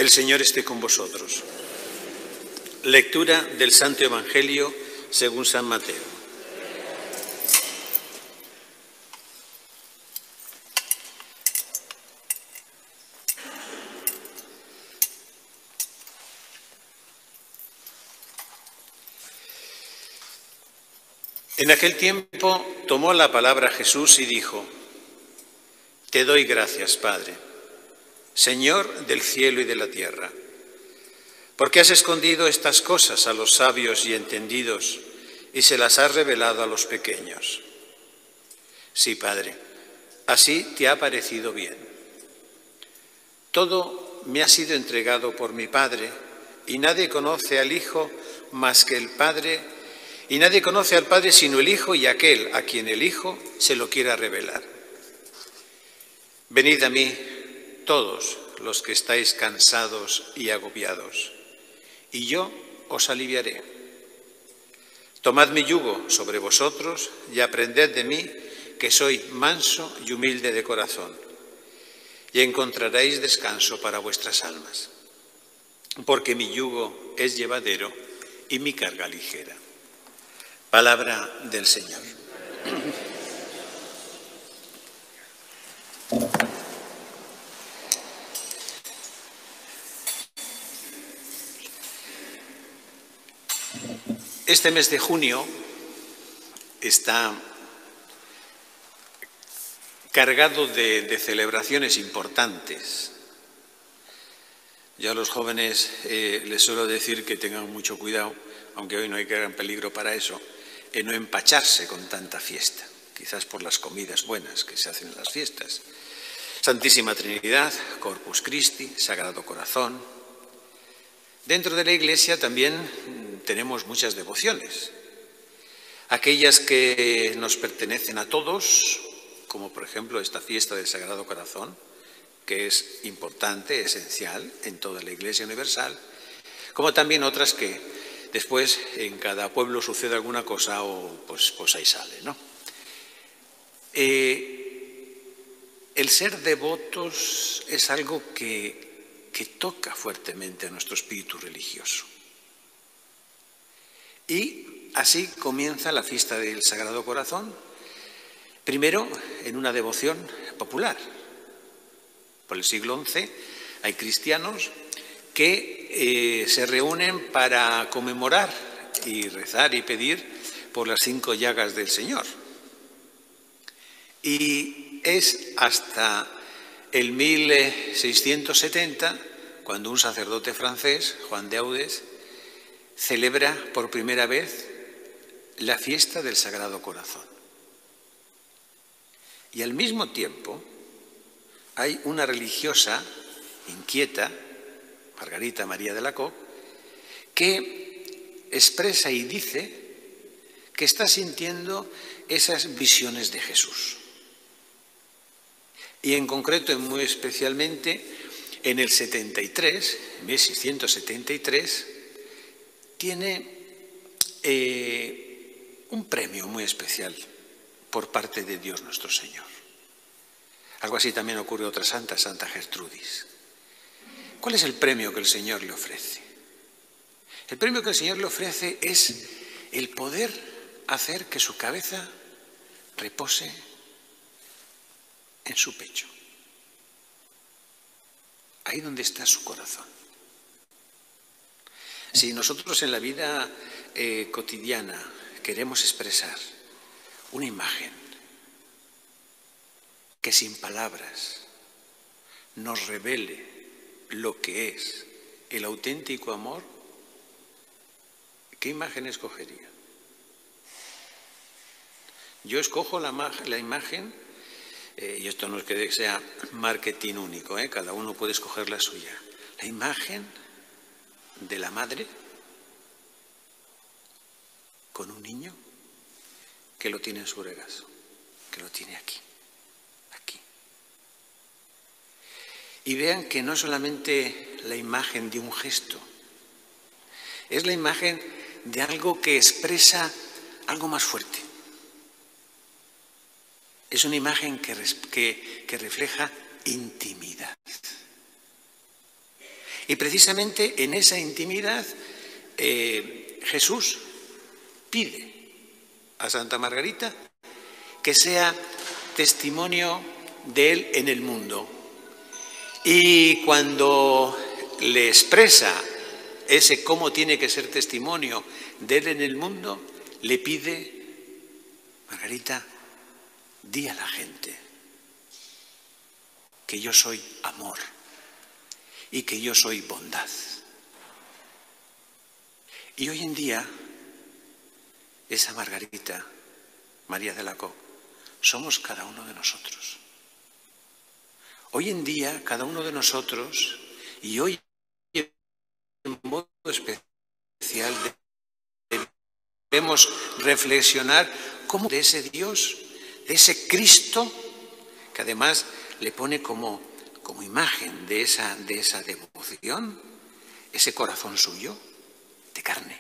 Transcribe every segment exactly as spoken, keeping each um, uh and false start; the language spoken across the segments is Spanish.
El Señor esté con vosotros. Lectura del Santo Evangelio según San Mateo. En aquel tiempo tomó la palabra Jesús y dijo: Te doy gracias, Padre, Señor del cielo y de la tierra, porque has escondido estas cosas a los sabios y entendidos y se las has revelado a los pequeños. Sí, Padre, así te ha parecido bien. Todo me ha sido entregado por mi Padre, y nadie conoce al Hijo más que el Padre, y nadie conoce al Padre sino el Hijo y aquel a quien el Hijo se lo quiera revelar. Venid a mí, todos los que estáis cansados y agobiados, y yo os aliviaré. Tomad mi yugo sobre vosotros y aprended de mí, que soy manso y humilde de corazón, y encontraréis descanso para vuestras almas, porque mi yugo es llevadero y mi carga ligera. Palabra del Señor. Este mes de junio está cargado de, de celebraciones importantes. Yo a los jóvenes eh, les suelo decir que tengan mucho cuidado, aunque hoy no hay gran peligro para eso, en no empacharse con tanta fiesta, quizás por las comidas buenas que se hacen en las fiestas. Santísima Trinidad, Corpus Christi, Sagrado Corazón. Dentro de la Iglesia también tenemos muchas devociones, aquellas que nos pertenecen a todos, como por ejemplo esta fiesta del Sagrado Corazón, que es importante, esencial en toda la Iglesia universal, como también otras que después en cada pueblo sucede alguna cosa o pues, pues ahí sale, ¿no? Eh, el ser devotos es algo que, que toca fuertemente a nuestro espíritu religioso. Y así comienza la fiesta del Sagrado Corazón, primero en una devoción popular. Por el siglo once hay cristianos que eh, se reúnen para conmemorar y rezar y pedir por las cinco llagas del Señor. Y es hasta el mil seiscientos setenta cuando un sacerdote francés, Juan de Audes, celebra por primera vez la fiesta del Sagrado Corazón. Y al mismo tiempo hay una religiosa inquieta, Margarita María de Alacoque, que expresa y dice que está sintiendo esas visiones de Jesús. Y en concreto, y muy especialmente, en el setenta y tres, mil seiscientos setenta y tres, tiene eh, un premio muy especial por parte de Dios nuestro Señor. Algo así también ocurre a otra santa, Santa Gertrudis. ¿Cuál es el premio que el Señor le ofrece? El premio que el Señor le ofrece es el poder hacer que su cabeza repose en su pecho, ahí donde está su corazón. Si nosotros en la vida eh, cotidiana queremos expresar una imagen que sin palabras nos revele lo que es el auténtico amor, ¿qué imagen escogería? Yo escojo la, la imagen, eh, y esto no es que sea marketing único, ¿eh? Cada uno puede escoger la suya, la imagen de la madre con un niño que lo tiene en su regazo, que lo tiene aquí, aquí. Y vean que no es solamente la imagen de un gesto, es la imagen de algo que expresa algo más fuerte. Es una imagen que, que, que refleja intimidad. Y precisamente en esa intimidad eh, Jesús pide a Santa Margarita que sea testimonio de él en el mundo. Y cuando le expresa ese cómo tiene que ser testimonio de él en el mundo, le pide: Margarita, di a la gente que yo soy amor y que yo soy bondad. Y hoy en día, esa Margarita, María de la Co, somos cada uno de nosotros. Hoy en día, cada uno de nosotros, y hoy en modo especial, debemos reflexionar cómo de ese Dios, de ese Cristo, que además le pone como, como imagen de esa, de esa devoción, ese corazón suyo de carne.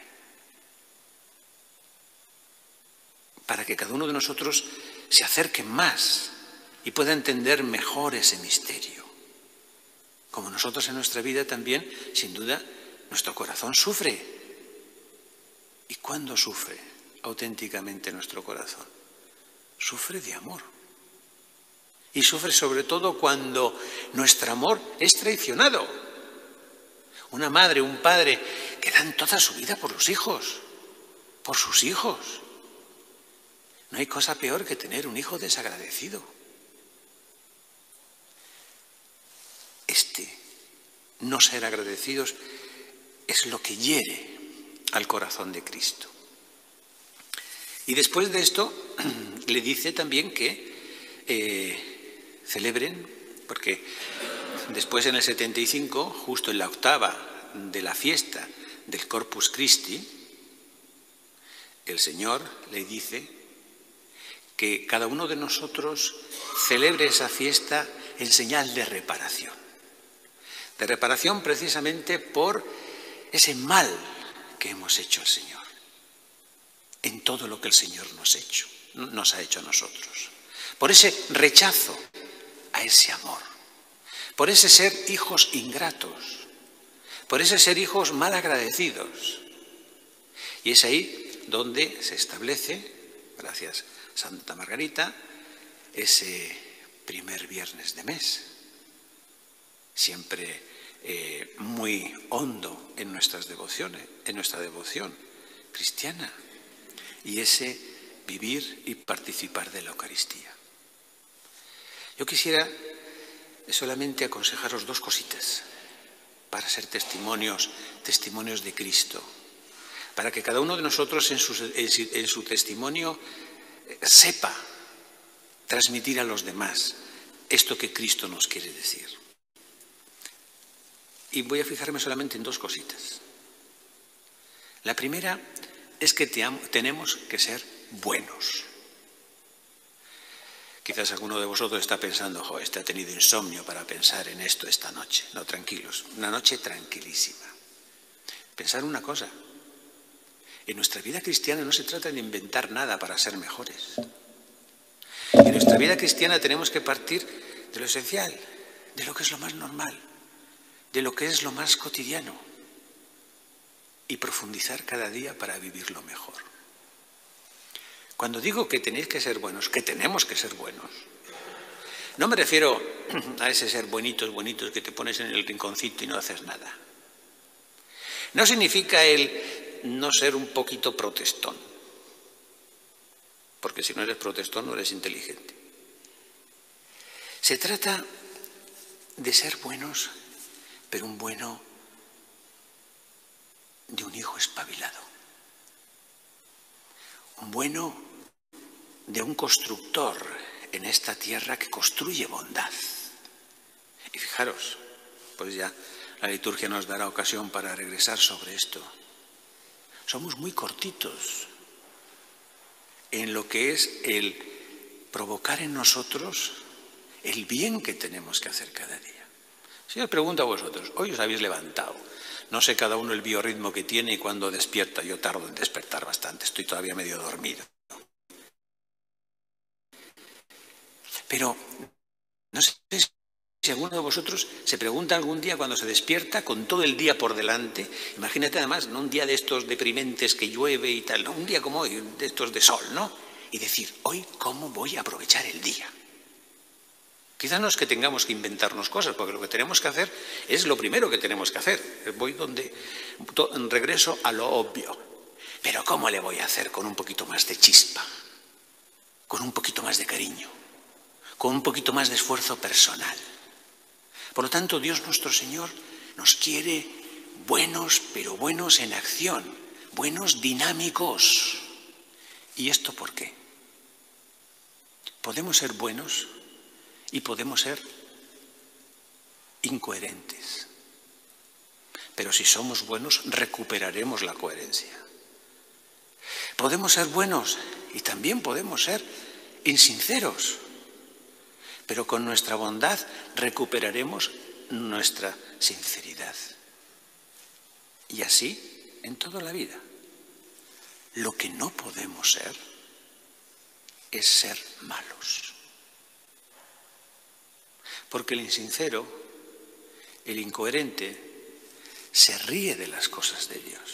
Para que cada uno de nosotros se acerque más y pueda entender mejor ese misterio. Como nosotros en nuestra vida también, sin duda, nuestro corazón sufre. ¿Y cuándo sufre auténticamente nuestro corazón? Sufre de amor. Y sufre sobre todo cuando nuestro amor es traicionado. Una madre, un padre que dan toda su vida por los hijos, por sus hijos. No hay cosa peor que tener un hijo desagradecido. Este no ser agradecidos es lo que hiere al corazón de Cristo. Y después de esto le dice también que eh, celebren, porque después en el setenta y cinco, justo en la octava de la fiesta del Corpus Christi, el Señor le dice que cada uno de nosotros celebre esa fiesta en señal de reparación. De reparación precisamente por ese mal que hemos hecho al Señor, en todo lo que el Señor nos ha hecho, nos ha hecho a nosotros. Por ese rechazo a ese amor, por ese ser hijos ingratos, por ese ser hijos mal agradecidos. Y es ahí donde se establece, gracias a Santa Margarita, ese primer viernes de mes, siempre eh, muy hondo en nuestras devociones, en nuestra devoción cristiana, y ese vivir y participar de la Eucaristía. Yo quisiera solamente aconsejaros dos cositas para ser testimonios, testimonios de Cristo, para que cada uno de nosotros en su, en su testimonio sepa transmitir a los demás esto que Cristo nos quiere decir. Y voy a fijarme solamente en dos cositas. La primera es que te tenemos que ser buenos. Quizás alguno de vosotros está pensando: jo, este ha tenido insomnio para pensar en esto esta noche. No, tranquilos, una noche tranquilísima. Pensar una cosa: en nuestra vida cristiana no se trata de inventar nada para ser mejores. En nuestra vida cristiana tenemos que partir de lo esencial, de lo que es lo más normal, de lo que es lo más cotidiano, y profundizar cada día para vivirlo mejor. Cuando digo que tenéis que ser buenos, que tenemos que ser buenos, no me refiero a ese ser bonitos, bonitos que te pones en el rinconcito y no haces nada. No significa el no ser un poquito protestón, porque si no eres protestón no eres inteligente. Se trata de ser buenos, pero un bueno de un hijo espabilado. Un bueno de un constructor en esta tierra que construye bondad. Y fijaros, pues ya la liturgia nos dará ocasión para regresar sobre esto. Somos muy cortitos en lo que es el provocar en nosotros el bien que tenemos que hacer cada día. Si os pregunto a vosotros, hoy os habéis levantado, no sé cada uno el biorritmo que tiene y cuando despierta. Yo tardo en despertar bastante, estoy todavía medio dormido. Pero no sé si alguno de vosotros se pregunta algún día cuando se despierta con todo el día por delante, imagínate además, no un día de estos deprimentes que llueve y tal, no, un día como hoy, de estos de sol, ¿no? Y decir, hoy, ¿cómo voy a aprovechar el día? Quizás no es que tengamos que inventarnos cosas, porque lo que tenemos que hacer es lo primero que tenemos que hacer. Voy donde, regreso a lo obvio. Pero ¿cómo le voy a hacer con un poquito más de chispa? Con un poquito más de cariño, con un poquito más de esfuerzo personal. Por lo tanto, Dios nuestro Señor nos quiere buenos, pero buenos en acción, buenos dinámicos. ¿Y esto por qué? Podemos ser buenos y podemos ser incoherentes. Pero si somos buenos, recuperaremos la coherencia. Podemos ser buenos y también podemos ser insinceros. Pero con nuestra bondad recuperaremos nuestra sinceridad. Y así en toda la vida. Lo que no podemos ser es ser malos. Porque el insincero, el incoherente, se ríe de las cosas de Dios.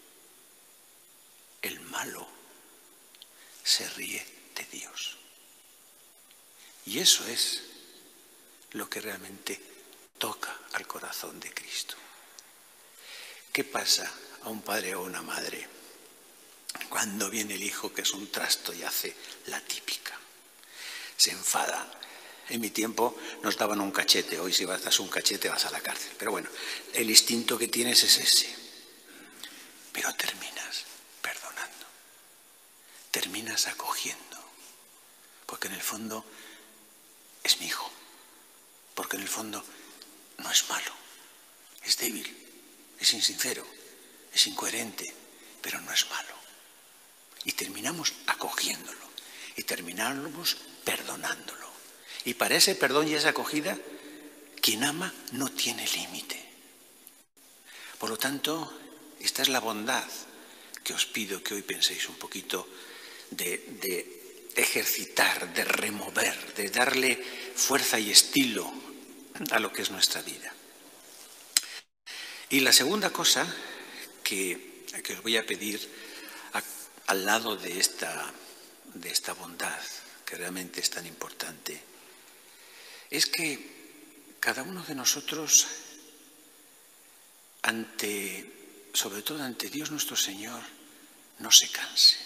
El malo se ríe de Dios. Y eso es lo que realmente toca al corazón de Cristo. ¿Qué pasa a un padre o una madre cuando viene el hijo que es un trasto y hace la típica? Se enfada. En mi tiempo nos daban un cachete. Hoy si vas a dar un cachete vas a la cárcel. Pero bueno, el instinto que tienes es ese. Pero terminas perdonando. Terminas acogiendo. Porque en el fondo es mi hijo, porque en el fondo no es malo, es débil, es insincero, es incoherente, pero no es malo. Y terminamos acogiéndolo, y terminamos perdonándolo. Y para ese perdón y esa acogida, quien ama no tiene límite. Por lo tanto, esta es la bondad que os pido que hoy penséis un poquito de... de ejercitar, de remover, de darle fuerza y estilo a lo que es nuestra vida. Y la segunda cosa que, que os voy a pedir a, al lado de esta, de esta bondad, que realmente es tan importante, es que cada uno de nosotros, ante, sobre todo ante Dios nuestro Señor, no se canse.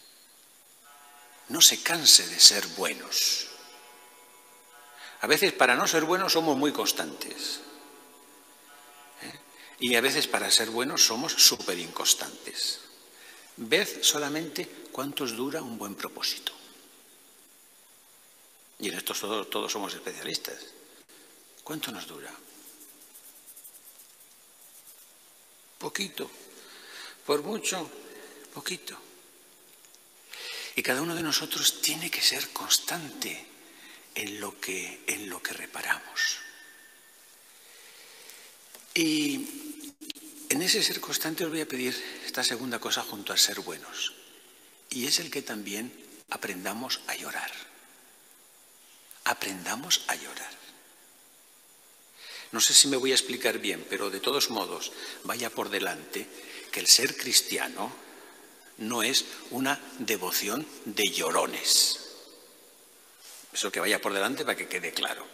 No se canse de ser buenos. A veces para no ser buenos somos muy constantes. ¿Eh? Y a veces para ser buenos somos súper inconstantes. Ved solamente cuánto os dura un buen propósito. Y en esto todos, todos somos especialistas. ¿Cuánto nos dura? Poquito. Por mucho, poquito. Y cada uno de nosotros tiene que ser constante en lo que, en lo que reparamos. Y en ese ser constante os voy a pedir esta segunda cosa junto a ser buenos. Y es el que también aprendamos a llorar. Aprendamos a llorar. No sé si me voy a explicar bien, pero de todos modos, vaya por delante que el ser cristiano no es una devoción de llorones. Eso que vaya por delante para que quede claro.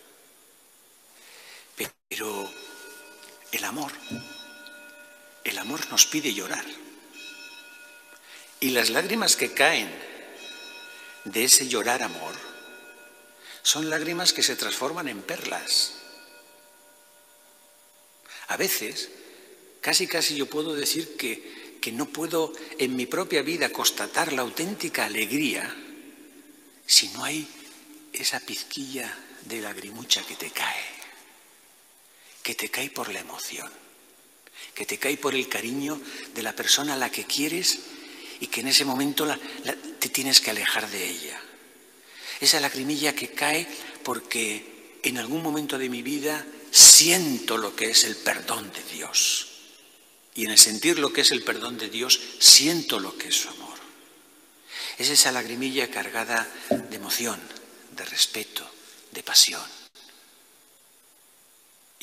Pero el amor, el amor nos pide llorar. Y las lágrimas que caen de ese llorar amor son lágrimas que se transforman en perlas. A veces, casi casi yo puedo decir que que no puedo en mi propia vida constatar la auténtica alegría si no hay esa pizquilla de lagrimucha que te cae, que te cae por la emoción, que te cae por el cariño de la persona a la que quieres y que en ese momento la, la, te tienes que alejar de ella. Esa lagrimilla que cae porque en algún momento de mi vida siento lo que es el perdón de Dios. Y en el sentir lo que es el perdón de Dios, siento lo que es su amor. Es esa lagrimilla cargada de emoción, de respeto, de pasión.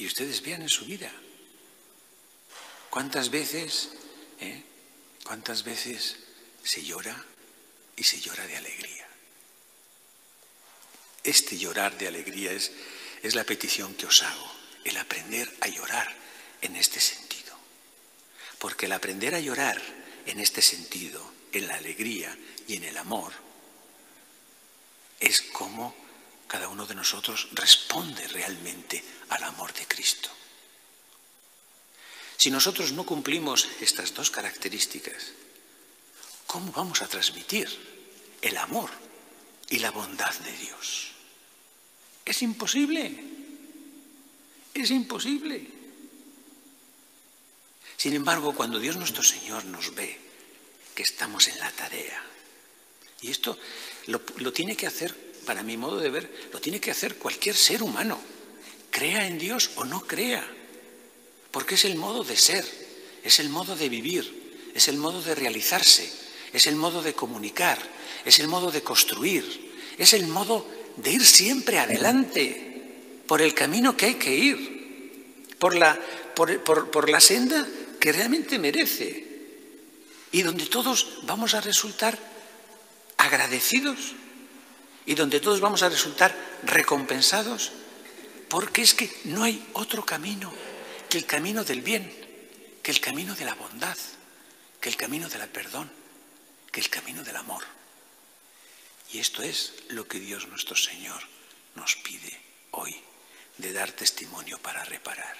Y ustedes vean en su vida. ¿Cuántas veces, eh, cuántas veces se llora y se llora de alegría? Este llorar de alegría es, es la petición que os hago, el aprender a llorar en este sentido. Porque el aprender a llorar en este sentido, en la alegría y en el amor, es como cada uno de nosotros responde realmente al amor de Cristo. Si nosotros no cumplimos estas dos características, ¿cómo vamos a transmitir el amor y la bondad de Dios? Es imposible, es imposible. Sin embargo, cuando Dios nuestro Señor nos ve que estamos en la tarea, y esto lo, lo tiene que hacer, para mi modo de ver, lo tiene que hacer cualquier ser humano, crea en Dios o no crea, porque es el modo de ser, es el modo de vivir, es el modo de realizarse, es el modo de comunicar, es el modo de construir, es el modo de ir siempre adelante por el camino que hay que ir, por la, por, por, por la senda que realmente merece y donde todos vamos a resultar agradecidos y donde todos vamos a resultar recompensados, porque es que no hay otro camino que el camino del bien, que el camino de la bondad, que el camino del perdón, que el camino del amor. Y esto es lo que Dios nuestro Señor nos pide hoy, de dar testimonio para reparar.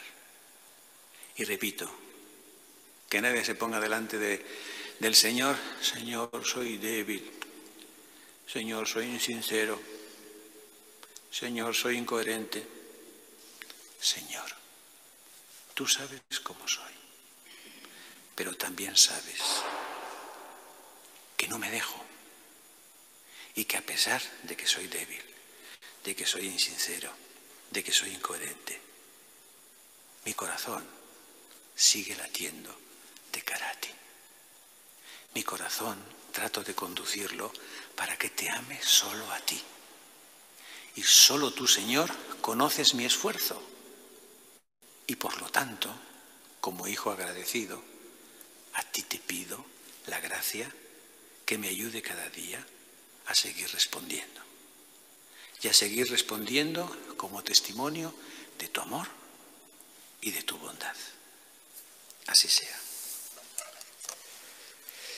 Y repito, que nadie se ponga delante de, del Señor, Señor, soy débil, Señor, soy insincero, Señor, soy incoherente. Señor, tú sabes cómo soy, pero también sabes que no me dejo. Y que a pesar de que soy débil, de que soy insincero, de que soy incoherente, mi corazón sigue latiendo de cara a ti. Mi corazón trato de conducirlo para que te ame solo a ti. Y solo tú, Señor, conoces mi esfuerzo. Y por lo tanto, como hijo agradecido, a ti te pido la gracia que me ayude cada día a seguir respondiendo. Y a seguir respondiendo como testimonio de tu amor y de tu bondad. Así sea.